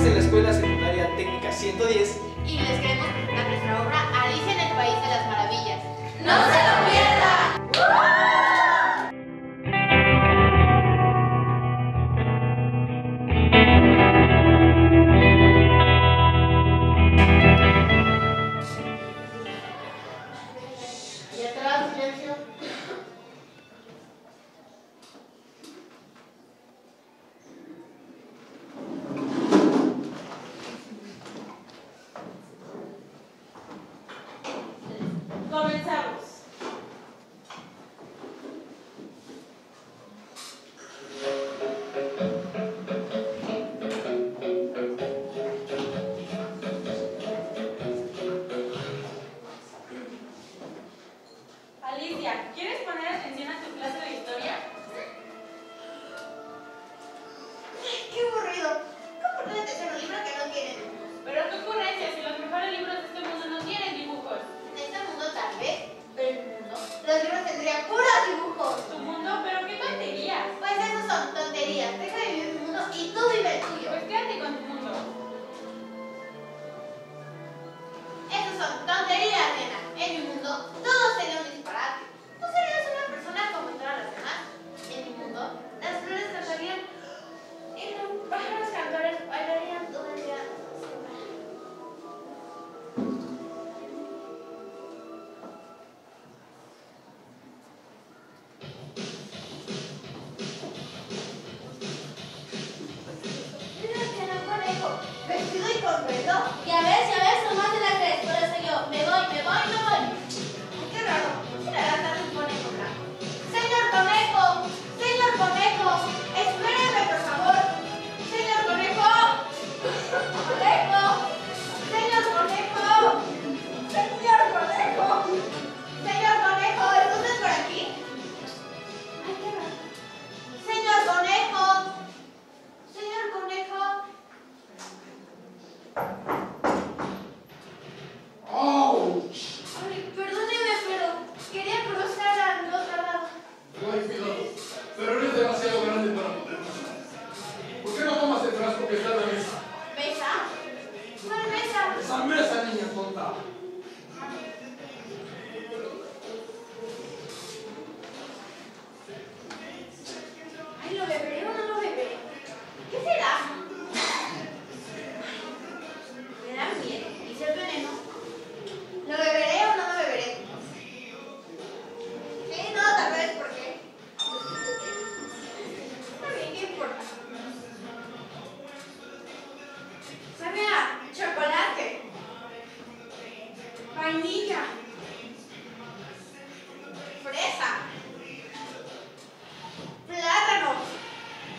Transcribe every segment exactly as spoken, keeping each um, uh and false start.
de la Escuela Secundaria Técnica ciento diez y les queremos presentar nuestra obra Alicia en el País de las Maravillas. ¡No se lo pierdan! Y atrás, silencio. Comenzamos. Alicia, ¿quieres poner atención a tu clase de historia? ¡Qué aburrido! ¿Cómo poner atención a un libro que no tiene dibujos? Pero qué ocurrencia si los mejores libros de este mundo no tienen dibujos. En este mundo tal vez, pero en mi mundo, los libros tendrían puros dibujos. Tu mundo, pero qué tonterías. Pues esos son tonterías. Deja de vivir mi mundo y tú vive el tuyo. Pues quédate con tu mundo. Esos son tonterías, nena. En mi mundo, todo sería un disparate. Tú serías una persona como todas las demás. En mi mundo, las flores cantarían y los pájaros cantores bailarían todo el día. Mira que era un conejo, vestido y con reloj. Ya ves, ya ves, nomás te la crees, por eso yo me voy, me voy, me voy. Ay, qué raro. ¿Quién era tan un conejo blanco? Señor conejo, señor conejo, espéreme por favor. Señor conejo, conejo, señor conejo, señor conejo, señor conejo, ¿estás por aquí? Ay, qué raro. Señor conejo, señor conejo. ¡Auch! Ay, perdóneme, pero quería cruzar al otro lado. No hay cuidado, pero eres demasiado grande para poder pasar. ¿Por qué no tomas el frasco que está en la mesa? ¿Mesa? ¿Cuál mesa? ¡Esa mesa, niña tonta! Ay, ¿lo beberé o no lo beberé? ¿Qué será? Me da miedo. ¿Y si es veneno? ¿Lo beberé o no lo beberé? Sí, no, tal vez, ¿por qué? Está bien, ¿qué importa? Sabe a chocolate, vainilla, fresa, plátano,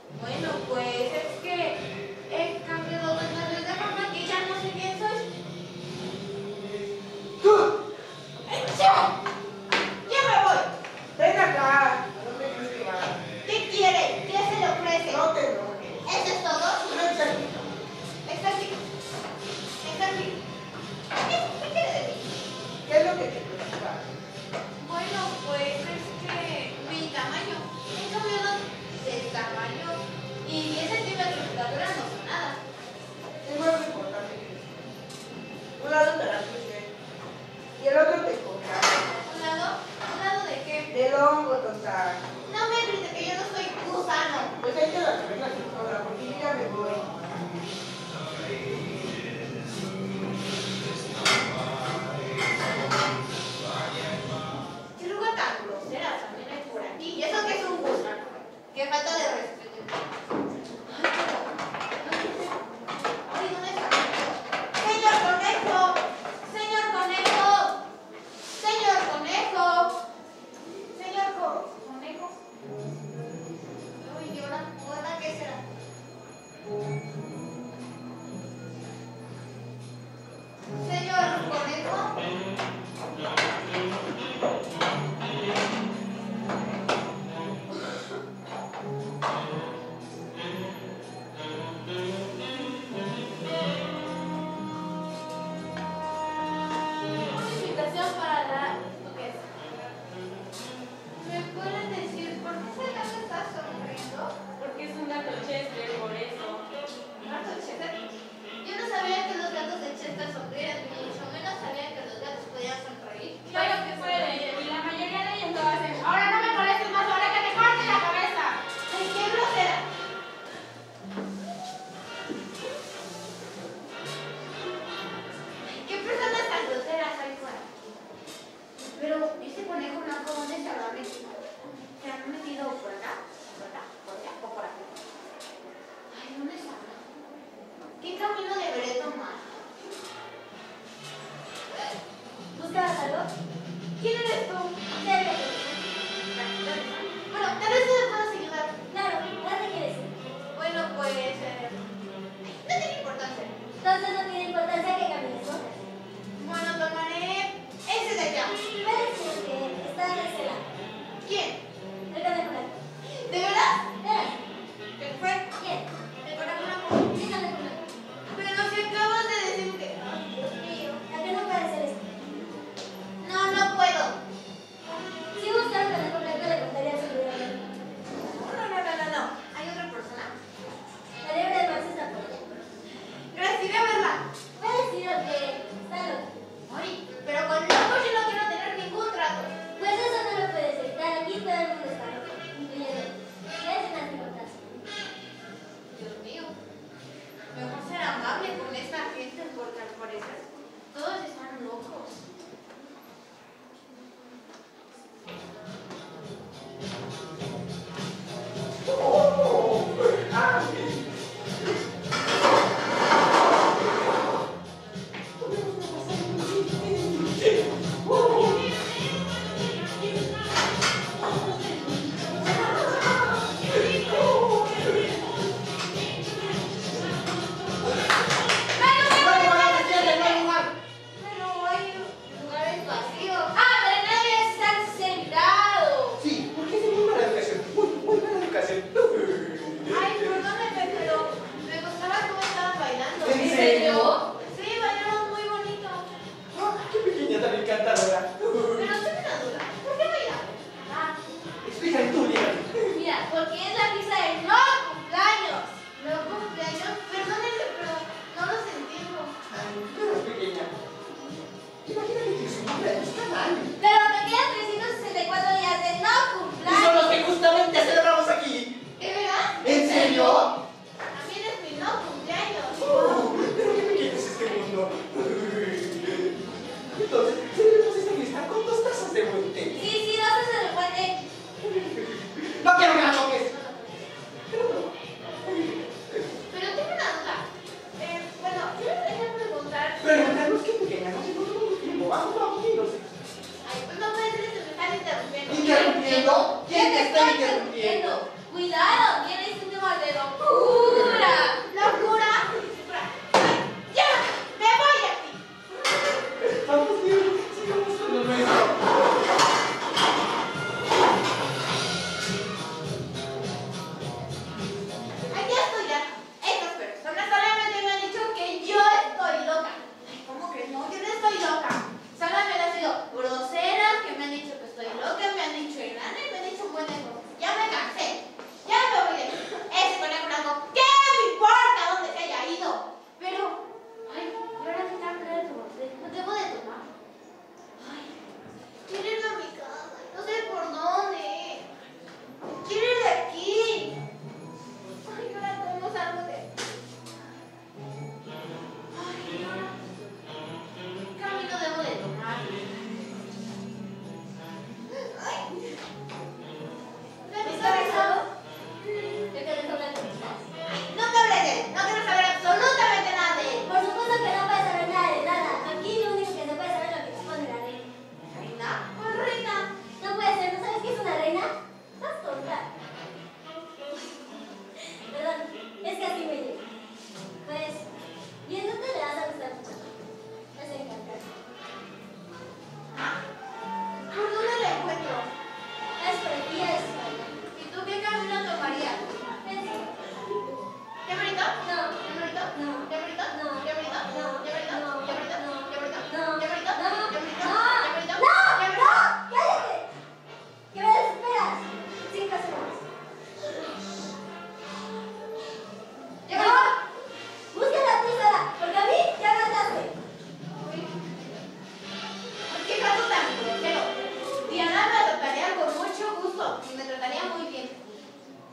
Bueno, pues es que he cambiado dos veces de forma que ya no sé quién soy. ¡Tú! ¡Ya! ¡Ya me voy! ¡Ven acá! ¿A dónde crees que vas? ¿Qué quiere? ¿Qué se le ofrece? No te enojes. ¿Eso es todo? No es aquí. Está aquí. Está aquí. ¿Qué, qué quiere de mí? ¿Qué es lo que te preocupa? Bueno, pues es que mi tamaño. He cambiado de tamaño. Y es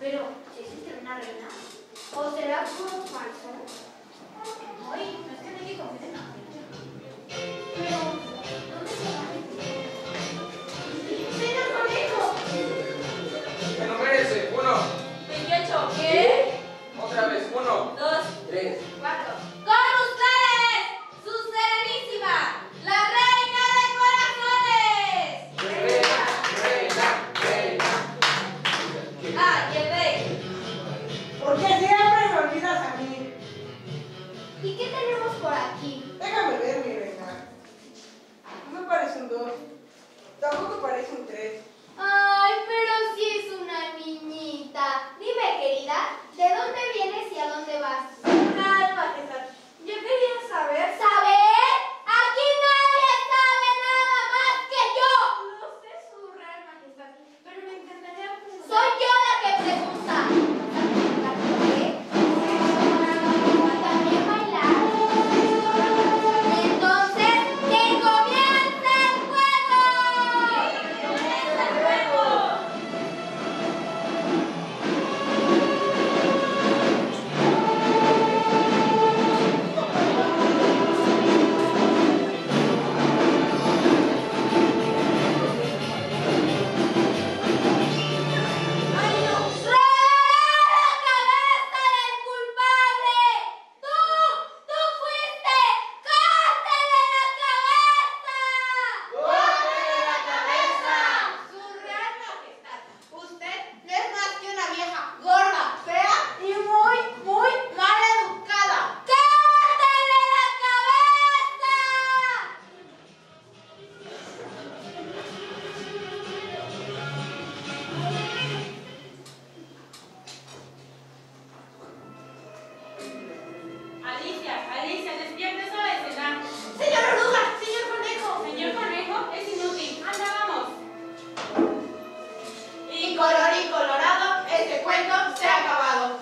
Pero, ¿sí existe una reina? ¿O será puro falso? Oye, no es que nadie confíe en la gente. Pero, ¿dónde se va? ¡Señor Conejo! ¡Que no merece! ¡Uno! veintiocho. ¿Qué? ¡Otra vez! ¡Uno! Dos. ¡Tres! Cuatro. ¡Con ustedes! ¡Su serenísima! ¡La reina de corazones! ¡Reina! ¡Reina! ¡Reina! ¡Ah, y el rey! ¿Por qué siempre me olvidas a mí? ¿Y qué tenemos por aquí? Déjame ver, mi reina. No me parece un dos. Tampoco parece un tres. Ay, pero sí es una niñita. Dime, querida, ¿de dónde vienes y a dónde vas? Ay, majestad. Yo quería saber. ¿Saber? Aquí nadie sabe nada más que yo. No sé su real majestad, pero me encantaría preguntar. Soy yo la que pregunta. ¿Qué? ¿También bailar? Entonces, ¡que comience el juego! ¡Rodará la cabeza del culpable! ¡Tú! ¡Tú fuiste! ¡Córtale la cabeza! ¡Córtale la cabeza! Su real majestad, usted no es más que una vieja gorda, fea y muy, muy mal educada. ¡Córtale la cabeza! Alicia, Alicia, despierta, es hora de cenar. Señor Oruga, señor Conejo. Señor Conejo, es inútil. Anda, vamos. Y color y colorado, este cuento se ha acabado.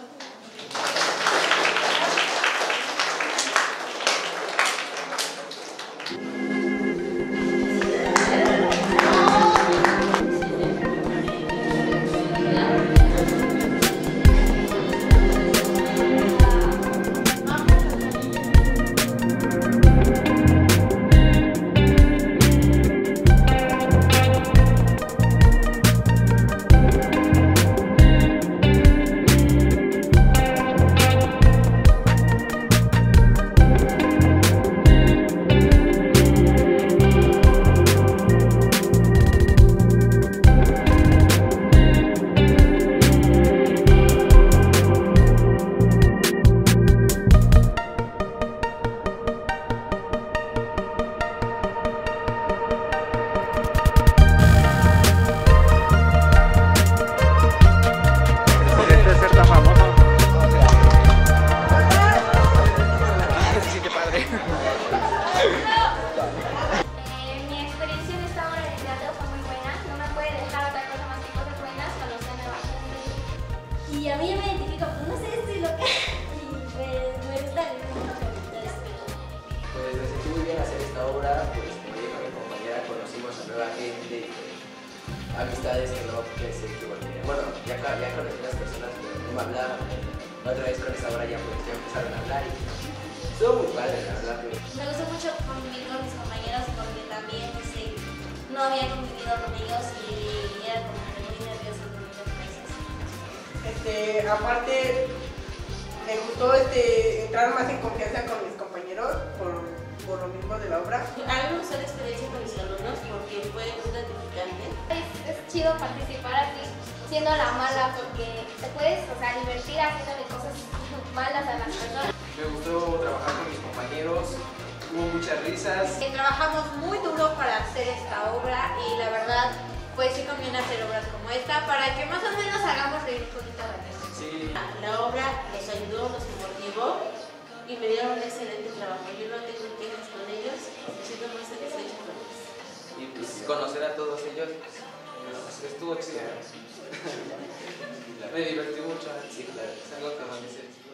Eh, mi experiencia en esta obra de teatro fue muy buena. No me puede dejar otra cosa más que cosas buenas, conocer nueva gente. Y a mí me identifico, pues no sé, estoy loca. Y pues me gusta el Pues me sentí muy bien hacer esta obra, pues como dijo mi compañera, conocimos a nueva gente, amistades que no pensé que volverían. Bueno, ya, ya conocí a las personas que no me hablaban. La otra vez con esta obra ya, pues, ya empezaron a hablar y estuvo muy padre, la verdad. Que... Me gustó mucho convivir con mis compañeros porque también este, no había convivido con ellos y era como que muy nervioso en muchas veces. Este, aparte, me gustó este, entrar más en confianza con mis compañeros por, por lo mismo de la obra. A mí me gustó la experiencia con mis alumnos porque fue muy gratificante. Es, es chido participar así, siendo la mala, porque te puedes, o sea, divertir haciéndole cosas malas a las personas. Me gustó trabajar con mis compañeros, hubo muchas risas. Eh, Trabajamos muy duro para hacer esta obra y la verdad, pues sí conviene hacer obras como esta para que más o menos hagamos reír un poquito a la gente. Sí. La obra los ayudó, los motivó y me dieron un excelente trabajo. Yo no tengo quejas con ellos, me siento muy satisfecha con ellos. Y pues conocer a todos ellos, pues, estuvo chido. Me divertí mucho. Sí, claro. Es algo que me dice.